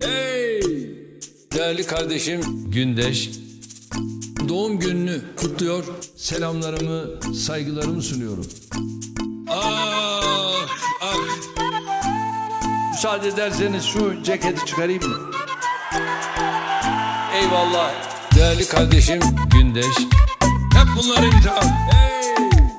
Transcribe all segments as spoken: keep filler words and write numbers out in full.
Hey! Değerli kardeşim Gündeş, doğum gününü kutluyor, selamlarımı, saygılarımı sunuyorum. Ah, ah. Müsaade ederseniz şu ceketi çıkarayım mı? Eyvallah. Değerli kardeşim Gündeş, hep bunlar imtihan. Hey!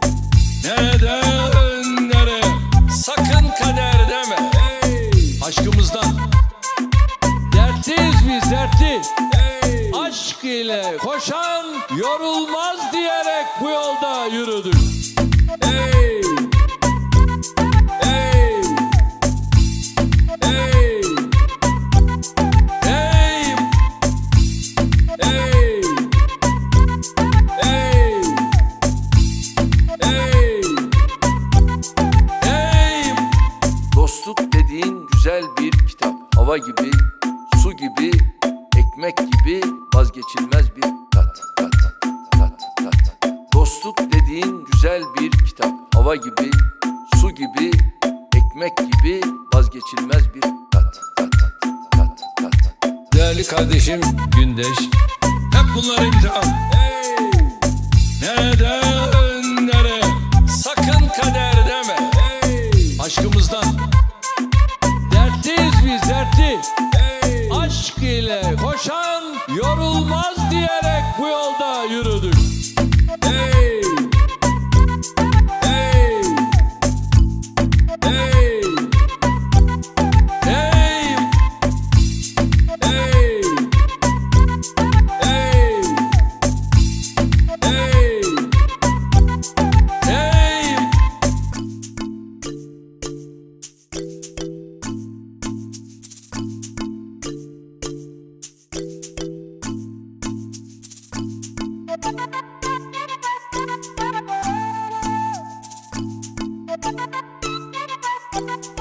Neden, nereye? Sakın kader deme. Hey! Aşkımızdan dertliyiz biz, dertli. Hey! Aşk ile koşan yorulmaz diyerek bu yolda yürüdük. Hey! Hey! Hey! Hey! Hey! Hey! Hey! Hey! Dostluk dediğin güzel bir kitap. Hava gibi, su gibi, ekmek gibi vazgeçilmez bir tat, tat, tat, tat. Dostluk dediğin güzel bir kitap. Hava gibi, su gibi, ekmek gibi vazgeçilmez bir tat, tat, tat, tat. Değerli kardeşim Gündeş, hep bunlar imtihan. Hey! Neden, nereye? Sakın kader deme. Hey! Aşkımızdan dertliyiz biz, dertli. Hey! Aşk ile koşan yorulmaz diyerek bu yolda yürüdük. Hey! Hey! Hey! Hey! Hey! Hey! Hey! Hey! Thank you.